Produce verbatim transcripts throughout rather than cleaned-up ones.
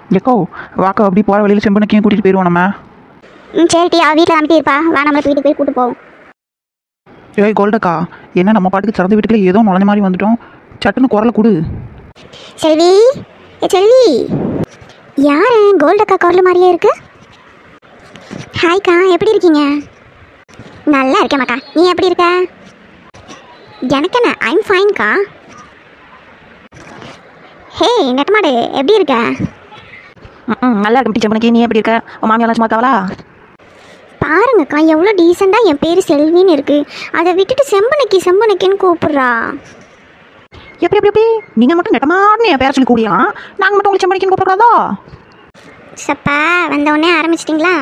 Echo வாக்கா அப்படி போகிற வழியில் செம்பனுக்கையும் கூட்டிகிட்டு போயிடுவோம் நம்ம. ம் சரிட்டி, அவள் வீட்டில் அனுப்பியிருப்பா, வா நம்மளுக்கு வீட்டுக்கு போய் கூட்டு போவோம். ஏய் கோல்டக்கா, என்ன நம்ம பாட்டுக்கு திறந்த வீட்டுக்குள்ளே ஏதோ நுழைஞ்ச மாதிரி வந்துட்டோம். சட்டுன்னு குரலை கொடு. செல்வி, ஏ செல்வி, யார் கோல்டக்கா குரல் மாதிரியே இருக்கு? ஹாய்க்கா, எப்படி இருக்கீங்க? நல்லா இருக்கேம்மாக்கா, நீ எப்படி இருக்க? எனக்கு என்ன, ஐம் ஃபைன்க்கா. ஹே நெட்டமாடு, எப்படி இருக்க? ம் நல்லா இருக்கும் டீச்சர் பண்ணி. நீ எப்படி இருக்க? உன் மாமியாலாம் சும்மா இருக்காவளா? பாருங்கக்கா, எவ்வளோ டீசெண்டாக என் பேர் செல்வின்னு இருக்குது, அதை விட்டுட்டு செம்பனைக்கு செம்பனைக்குன்னு கூப்பிட்றா. எப்படி எப்படி எப்படி நீங்கள் மட்டும் நெட்டமானு என் பேர சொல்லி கூடியலாம், நாங்கள் மட்டும் உங்களுக்கு செம்பனிக்குன்னு கூப்பிடக்கூடாதோ? சப்பா வந்த உடனே ஆரம்பிச்சிட்டிங்களா?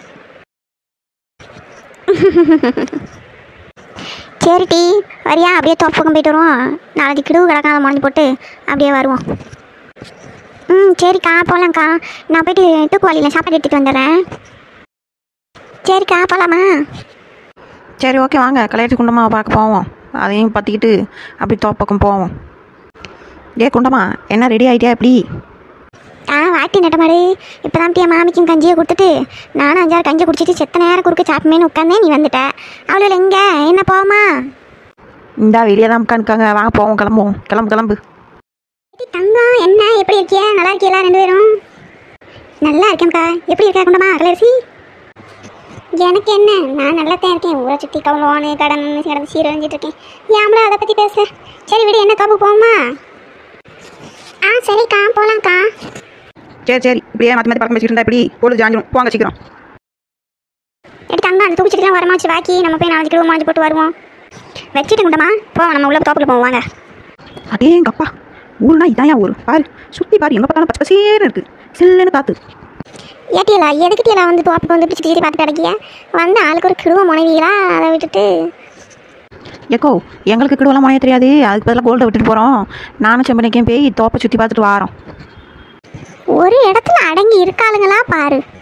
சரிட்டி, வரியா? அப்படியே தோப்பு பக்கம் போயிட்டு வருவோம். நாளைக்கு கிடுவு கிடக்காத முடிஞ்சு போட்டு அப்படியே வருவோம். ம் சரிக்கா, போகலாங்க்கா. நான் போயிட்டு தூக்குவாளியில் சாப்பாடு எடுத்துகிட்டு வந்துடுறேன். சரிக்கா, போகலாமா? சரி ஓகே, வாங்க கல்யாணத்து குண்டம்மா பார்க்க போவோம். அதையும் பற்றிக்கிட்டு அப்படி தோப்பக்கம் போவோம். டே குண்டம்மா, என்ன ரெடி ஆகிட்டியா எப்படி? ஆ வாட்டி நட்டமாடு, இப்போ தான் என் மாமிக்கும் கஞ்சியை கொடுத்துட்டு நானும் அஞ்சாறு கஞ்சி குடிச்சிட்டு செத்த நேரம் குறுக்க சாப்பிடுமேனு உட்காந்தேன். நீ வந்துட்ட. அவ்வளோ எங்கே என்ன போவோமா? இந்தா வெளியே தான் உட்காந்துக்காங்க, வாங்க போவோம், கிளம்புவோம். கிளம்பு கிளம்பு. தங்கம், என்ன எப்படி இருக்கியா? நல்லா இருக்கியலா ரெண்டு பேரும்? நல்லா இருக்கேன்க்கா. எப்படி இருக்கா குண்டம்மா கலரிசி? எனக்கு என்ன, நான் நல்லா தான் இருக்கேன். ஊரை சுற்றி கவலோனு கடன் கிடந்து சீரழிஞ்சிட்டு இருக்கேன். ஏம்ல அதை பற்றி பேச? சரி விடு, என்ன காப்பு போவோமா? ஆ சரிக்கா, போகலாங்க்கா. சரி சரி, இப்படியே மாற்றி மாற்றி பழக்கம் வச்சுக்கிட்டு இருந்தா எப்படி? பொழுது ஜாஞ்சிடும், போங்க சீக்கிரம். எடுத்து அங்கே அந்த தூக்கிச்சிட்டுலாம் வரமா வச்சு வாக்கி நம்ம போய் நாலஞ்சு கிலோ மாஞ்சி போட்டு வருவோம். வச்சுட்டு குண்டம்மா போவோம், நம்ம உள்ள தோப்பில் போவோம் வாங்க. அடே எங்கள் அப்பா, ஊருனா இதான் ஊர் பாரு. சுற்றி பாரு, எங்கே பார்த்தாலும் பச்சை பசேன்னு இருக்குது, சில்லுன்னு காற்று. ஏட்டியலா எதுக்கிட்டியலா வந்து தோப்புக்கு வந்து பிடிச்சி பிடிச்சி பார்த்துட்டு அடக்கிய வந்து ஆளுக்கு ஒரு கிடுவ முனைவீங்களா? அதை விட்டுட்டு ஏக்கோ எங்களுக்கு கிடுவெல்லாம் முனைய தெரியாது, அதுக்கு பதிலாக கோல்டை விட்டுட்டு போகிறோம். நானும் செம்பனைக்கும் போய் தோப்பை சுற்றி பார்த்துட்டு வாரோம். ஒரு இடத்துல அடங்கி இருக்காளுங்களா பாரு.